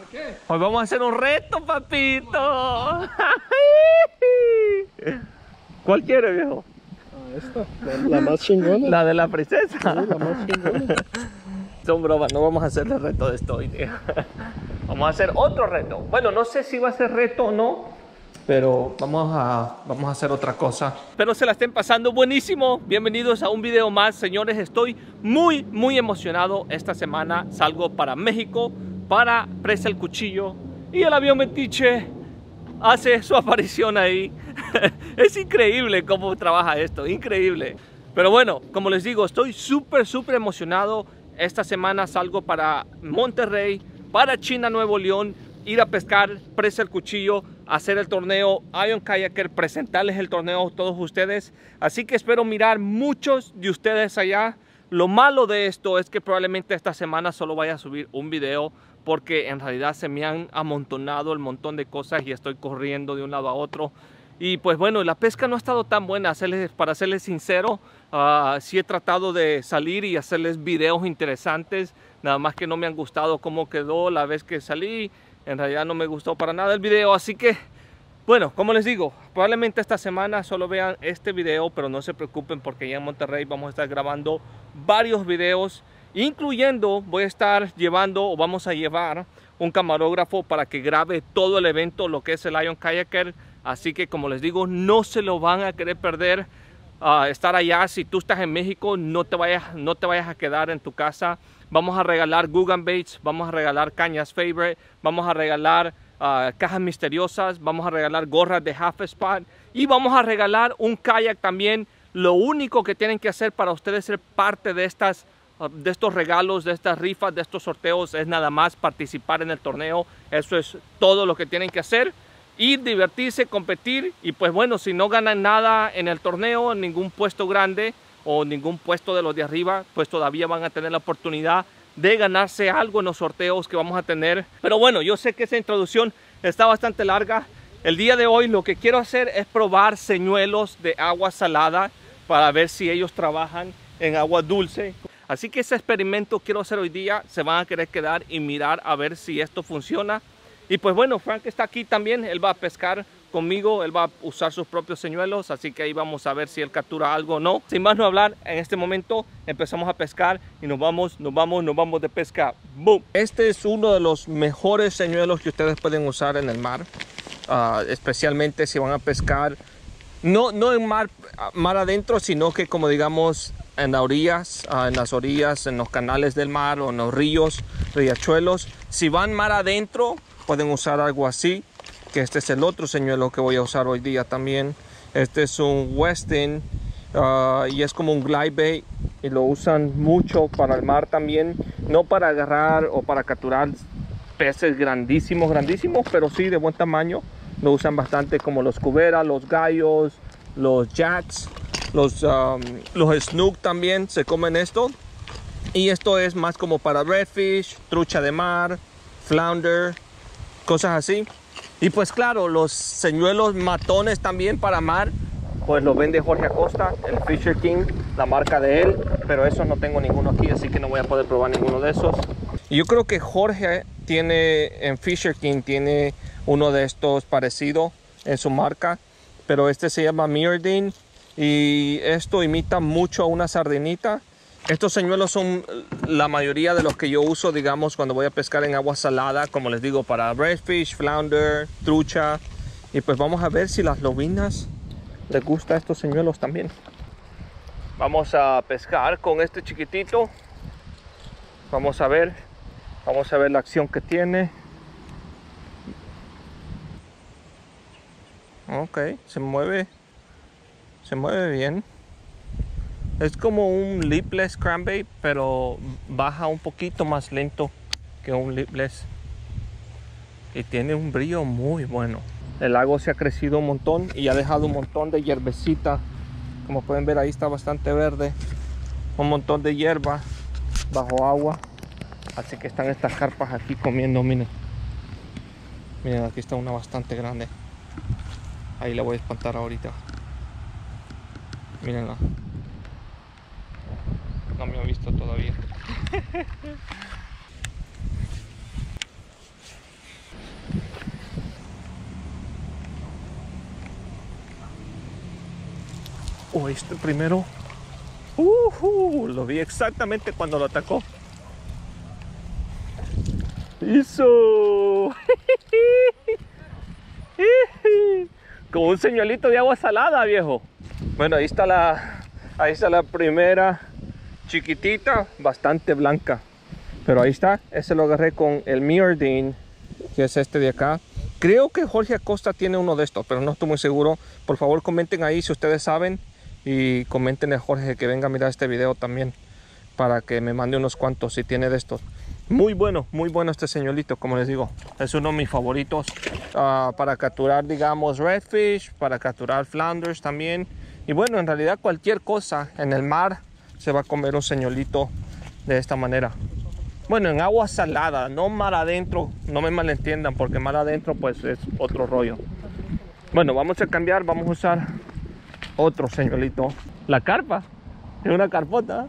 ¿Qué? Hoy vamos a hacer un reto, papito. ¿Cuál quiere, viejo? Esta, la más chingona. La de la princesa. Sí, la más chingona. Son bromas, no vamos a hacer el reto de esto hoy día. Vamos a hacer otro reto. Bueno, no sé si va a ser reto o no, pero vamos a hacer otra cosa. Espero se la estén pasando buenísimo. Bienvenidos a un video más, señores. Estoy muy emocionado. Esta semana salgo para México, para Presa el Cuchillo, y el avión Metiche hace su aparición ahí. Es increíble cómo trabaja esto, increíble. Pero bueno, como les digo, estoy súper emocionado. Esta semana salgo para Monterrey, para China, Nuevo León, ir a pescar Presa el Cuchillo, hacer el torneo Ion Kayaker, presentarles el torneo a todos ustedes. Así que espero mirar muchos de ustedes allá. Lo malo de esto es que probablemente esta semana solo vaya a subir un video, porque en realidad se me han amontonado el montón de cosas y estoy corriendo de un lado a otro. Y pues bueno, la pesca no ha estado tan buena, para serles sincero. Sí he tratado de salir y hacerles videos interesantes, nada más que no me han gustado cómo quedó la vez que salí. En realidad no me gustó para nada el video, así que bueno, como les digo, probablemente esta semana solo vean este video, pero no se preocupen porque ya en Monterrey vamos a estar grabando varios videos, incluyendo vamos a llevar un camarógrafo para que grabe todo el evento, lo que es el Ion Kayaker. Así que como les digo, no se lo van a querer perder. Estar allá. Si tú estás en México, no te vayas a quedar en tu casa. Vamos a regalar Gugan Baits, vamos a regalar cañas Favorite, vamos a regalar cajas misteriosas, vamos a regalar gorras de Half Spot y vamos a regalar un kayak también. Lo único que tienen que hacer para ustedes ser parte de estos regalos, de estas rifas, de estos sorteos, es nada más participar en el torneo. Eso es todo lo que tienen que hacer. Ir, divertirse, competir, y pues bueno, si no ganan nada en el torneo, ningún puesto grande o ningún puesto de los de arriba, pues todavía van a tener la oportunidad de ganarse algo en los sorteos que vamos a tener. Pero bueno, yo sé que esa introducción está bastante larga. El día de hoy lo que quiero hacer es probar señuelos de agua salada para ver si ellos trabajan en agua dulce. Así que ese experimento quiero hacer hoy día. Se van a querer quedar y mirar a ver si esto funciona. Y pues bueno, Frank está aquí también, él va a pescar conmigo, él va a usar sus propios señuelos, así que ahí vamos a ver si él captura algo o no. Sin más no hablar, en este momento empezamos a pescar y nos vamos de pesca. ¡Boom! Este es uno de los mejores señuelos que ustedes pueden usar en el mar, especialmente si van a pescar, no en mar adentro, sino que como digamos en las orillas, en los canales del mar o en los ríos, riachuelos. Si van mar adentro, pueden usar algo así, que este es el otro señuelo que voy a usar hoy día también. Este es un Westin y es como un glide bait y lo usan mucho para el mar también, no para agarrar o para capturar peces grandísimos, pero sí de buen tamaño. Lo usan bastante como los cuberas, los gallos, los jacks, los snook también se comen esto. Y esto es más como para redfish, trucha de mar, flounder, cosas así. Y pues claro, los señuelos matones también para mar, pues los vende Jorge Acosta, el Fisher King, la marca de él. Pero eso no tengo ninguno aquí, así que no voy a poder probar ninguno de esos. Y yo creo que Jorge en Fisher King tiene uno de estos parecido en su marca, pero este se llama Mirrodin y esto imita mucho a una sardinita. Estos señuelos son la mayoría de los que yo uso, digamos, cuando voy a pescar en agua salada, como les digo, para redfish, flounder, trucha. Y pues vamos a ver si las lobinas les gusta estos señuelos también. Vamos a pescar con este chiquitito. Vamos a ver la acción que tiene. Ok, se mueve bien. Es como un lipless crankbait, pero baja un poquito más lento que un lipless. Y tiene un brillo muy bueno. El lago se ha crecido un montón y ha dejado un montón de hierbecita. Como pueden ver, ahí está bastante verde. Un montón de hierba bajo agua. Así que están estas carpas aquí comiendo, miren. Miren, aquí está una bastante grande. Ahí la voy a espantar ahorita. Mírenla. No me ha visto todavía. Oh, este primero. Lo vi exactamente cuando lo atacó. ¡Hizo! Como un señuelito de agua salada, viejo. Bueno, ahí está la primera chiquitita, bastante blanca. Pero ahí está, ese lo agarré con el Meardine, que es este de acá. Creo que Jorge Acosta tiene uno de estos, pero no estoy muy seguro. Por favor, comenten ahí si ustedes saben. Y comenten a Jorge que venga a mirar este video también, para que me mande unos cuantos si tiene de estos. Muy bueno este señuelito, como les digo. Es uno de mis favoritos para capturar, digamos, redfish, para capturar flounders también. Y bueno, en realidad cualquier cosa en el mar se va a comer un señuelito de esta manera. Bueno, en agua salada, no mar adentro, no me malentiendan, porque mar adentro pues es otro rollo. Bueno, vamos a cambiar, vamos a usar otro señuelito. La carpa, es una carpota.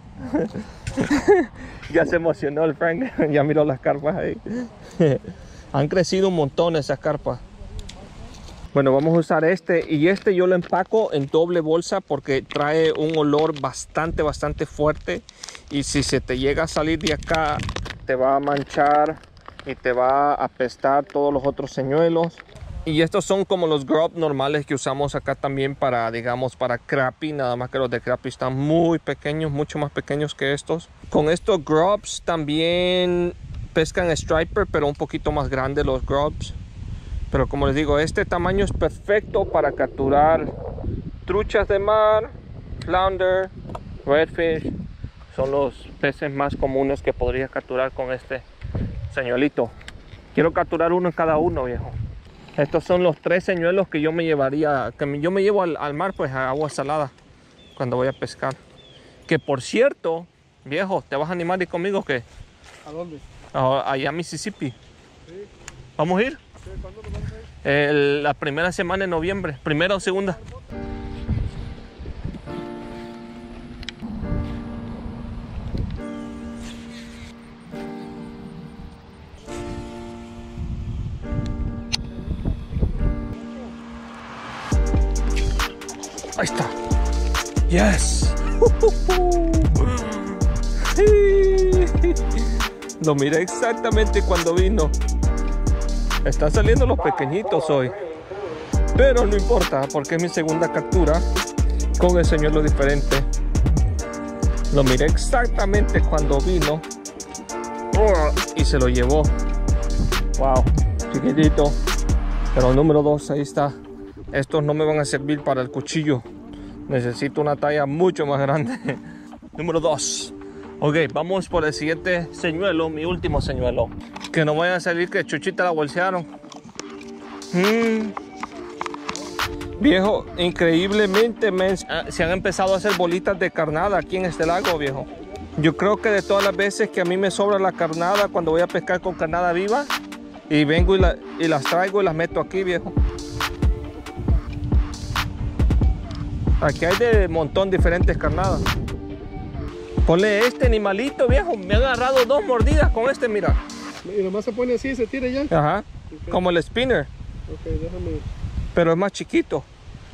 Ya se emocionó el Frank, ya miró las carpas ahí. Han crecido un montón esas carpas. Bueno, vamos a usar este, y este yo lo empaco en doble bolsa porque trae un olor bastante fuerte, y si se te llega a salir de acá te va a manchar y te va a apestar todos los otros señuelos. Y estos son como los grub normales que usamos acá también para, digamos, para crappie. Nada más que los de crappie están muy pequeños, mucho más pequeños que estos. Con estos grubs también pescan striper, pero un poquito más grande los grubs. Pero como les digo, este tamaño es perfecto para capturar truchas de mar, flounder, redfish. Son los peces más comunes que podría capturar con este señuelito. Quiero capturar uno en cada uno, viejo. Estos son los 3 señuelos que yo me llevaría, yo me llevo al mar, pues a agua salada cuando voy a pescar. Que por cierto, viejo, ¿te vas a animar a ir conmigo o qué? ¿A dónde? Allá a Mississippi. Sí. ¿Vamos a ir? Sí, ¿cuándo nos vamos a ir? La primera semana de noviembre, primera o segunda. Ahí está. Yes. Lo miré exactamente cuando vino. Están saliendo los pequeñitos hoy, pero no importa porque es mi segunda captura con el señuelo diferente. Lo miré exactamente cuando vino y se lo llevó. Wow, chiquitito. Pero el número 2, ahí está. Estos no me van a servir para el cuchillo. Necesito una talla mucho más grande. Número 2. Ok, vamos por el siguiente señuelo, mi último señuelo. Que no vaya a salir que Chuchita la bolsearon. Viejo, increíblemente se han empezado a hacer bolitas de carnada aquí en este lago, viejo. Yo creo que de todas las veces que a mí me sobra la carnada cuando voy a pescar con carnada viva, y vengo y las traigo y las meto aquí, viejo. Aquí hay de montón diferentes carnadas. Ponle este animalito, viejo. Me han agarrado 2 mordidas con este, mira. Y nomás se pone así y se tira ya. Ajá. Okay. Como el spinner. Ok, déjame. Pero es más chiquito.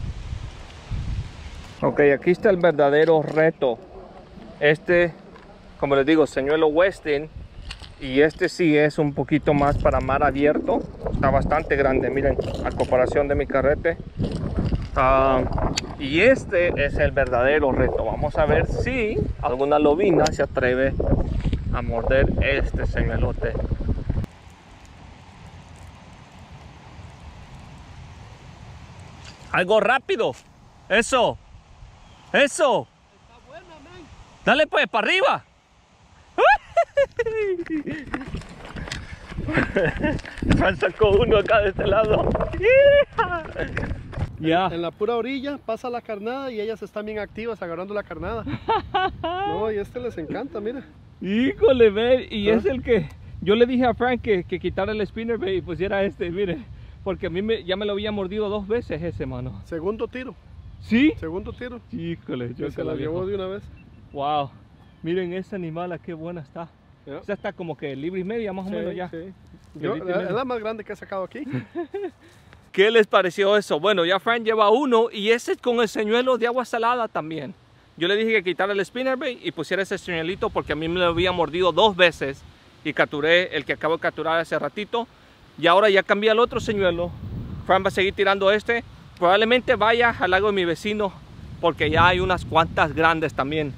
Ok, aquí está el verdadero reto. Este, como les digo, señuelo Westin. Y este sí es un poquito más para mar abierto. Está bastante grande, miren, a comparación de mi carrete. Y este es el verdadero reto. Vamos a ver si alguna lobina se atreve a morder este señuelote. Algo rápido. Eso. Eso. Está buena, man. Dale pues, para arriba. Me sacó uno acá de este lado. Ya. En la pura orilla pasa la carnada y ellas están bien activas agarrando la carnada. No, y este les encanta, mira. Híjole, ve, y es el que yo le dije a Frank que quitara el spinner, ve, y pusiera este, mire. Porque a mí ya me lo había mordido 2 veces ese, mano. Segundo tiro. ¿Sí? Segundo tiro. Híjole, yo se la llevó de una vez. Wow. Miren ese animal, qué buena está. Yeah. O sea, está como que libre y media más o menos ya. Sí. Es la más grande que he sacado aquí. ¿Qué les pareció eso? Bueno, ya Frank lleva uno y ese es con el señuelo de agua salada también. Yo le dije que quitara el spinnerbait y pusiera ese señuelito porque a mí me lo había mordido 2 veces y capturé el que acabo de capturar hace ratito. Y ahora ya cambié el otro señuelo. Frank va a seguir tirando este. Probablemente vaya al lago de mi vecino porque ya hay unas cuantas grandes también.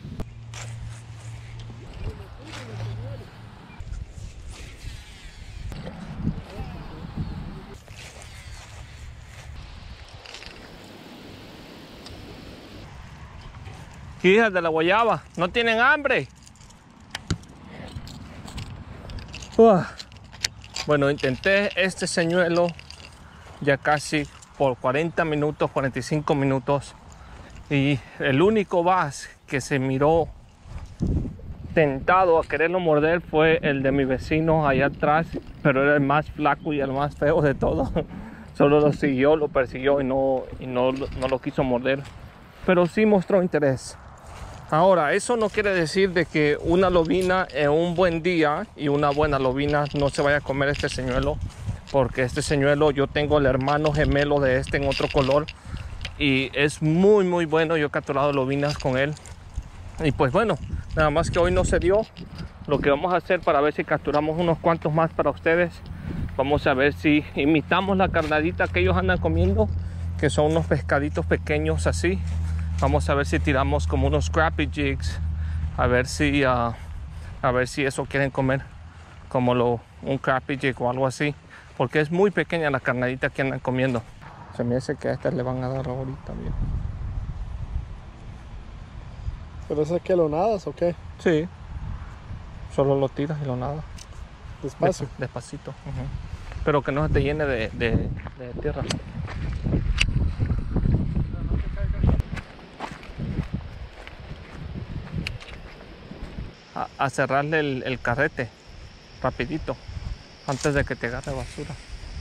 Hijas de la guayaba, no tienen hambre. Bueno, intenté este señuelo ya casi por 40 minutos, 45 minutos. Y el único bass que se miró tentado a quererlo morder fue el de mi vecino allá atrás. Pero era el más flaco y el más feo de todos. Solo lo siguió, lo persiguió y no lo quiso morder. Pero sí mostró interés. Ahora, eso no quiere decir de que una lobina en un buen día y una buena lobina no se vaya a comer este señuelo. Porque este señuelo, yo tengo el hermano gemelo de este en otro color. Y es muy muy bueno, yo he capturado lobinas con él. Y pues bueno, nada más que hoy no se dio. Lo que vamos a hacer para ver si capturamos unos cuantos más para ustedes. Vamos a ver si imitamos la carnadita que ellos andan comiendo. Que son unos pescaditos pequeños así. Vamos a ver si tiramos como unos scrappy jigs. A ver si eso quieren comer. Como un crappy jig o algo así. Porque es muy pequeña la carnadita que andan comiendo. Se me hace que a estas le van a dar ahorita bien. ¿Pero eso es que lo nadas o qué? Sí. Solo lo tiras y lo nadas. Despacio. Despacito. Pero que no se te llene de tierra. A cerrarle el carrete rapidito antes de que te agarre basura.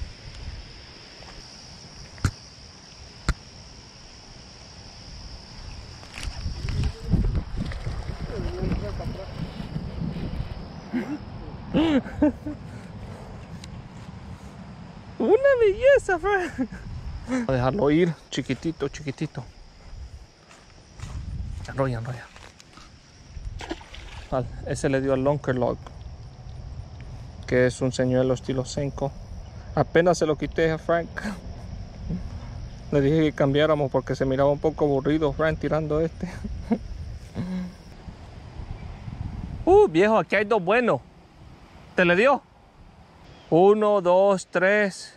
Una belleza, Frank. Voy a dejarlo ir chiquitito, chiquitito. Enrolla. Ese le dio al Lunker Log, que es un señuelo estilo Senko. Apenas se lo quité a Frank. Le dije que cambiáramos porque se miraba un poco aburrido Frank tirando este. Viejo, aquí hay 2 buenos. ¿Te le dio? 1, 2, 3,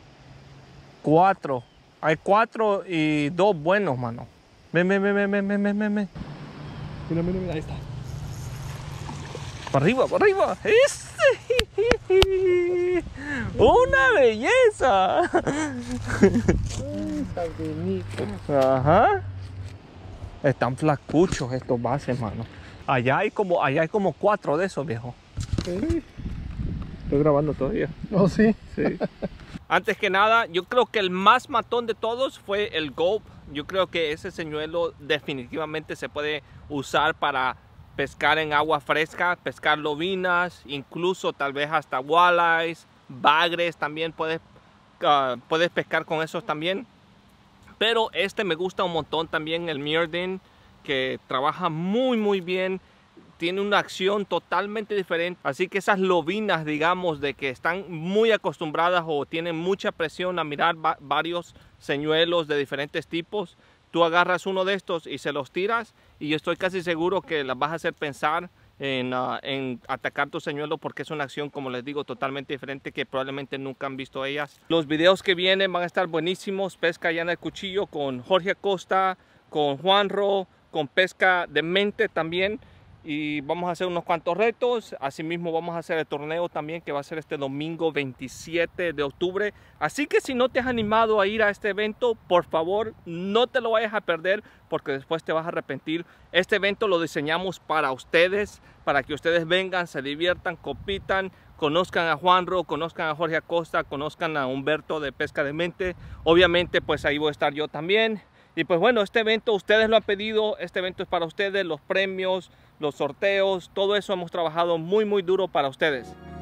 4. Hay 4 y 2 buenos, mano. Ven. Mira, ahí está. Para arriba. ¡Una belleza! Ajá. Están flacuchos estos bases, mano. Allá hay como 4 de esos, viejo. Sí. Estoy grabando todavía. Oh, sí. Sí. Antes que nada, yo creo que el más matón de todos fue el Gulp. Yo creo que ese señuelo definitivamente se puede usar para pescar en agua fresca, pescar lobinas, incluso tal vez hasta walleyes, bagres también puedes pescar con esos también. Pero este me gusta un montón también, el Meerden, que trabaja muy bien. Tiene una acción totalmente diferente. Así que esas lobinas, digamos, de que están muy acostumbradas o tienen mucha presión a mirar varios señuelos de diferentes tipos, tú agarras uno de estos y se los tiras y yo estoy casi seguro que las vas a hacer pensar en atacar tu señuelo, porque es una acción, como les digo, totalmente diferente que probablemente nunca han visto ellas. Los videos que vienen van a estar buenísimos. Pesca allá en el cuchillo con Jorge Acosta, con Juanro, con pesca de mente también. Y vamos a hacer unos cuantos retos. Asimismo vamos a hacer el torneo también, que va a ser este domingo 27 de octubre. Así que si no te has animado a ir a este evento, por favor no te lo vayas a perder, porque después te vas a arrepentir. Este evento lo diseñamos para ustedes, para que ustedes vengan, se diviertan, compitan, conozcan a Juanro, conozcan a Jorge Acosta, conozcan a Humberto de Pesca de Mente. Obviamente pues ahí voy a estar yo también. Y pues bueno, este evento ustedes lo han pedido, este evento es para ustedes, los premios, los sorteos, todo eso hemos trabajado muy duro para ustedes.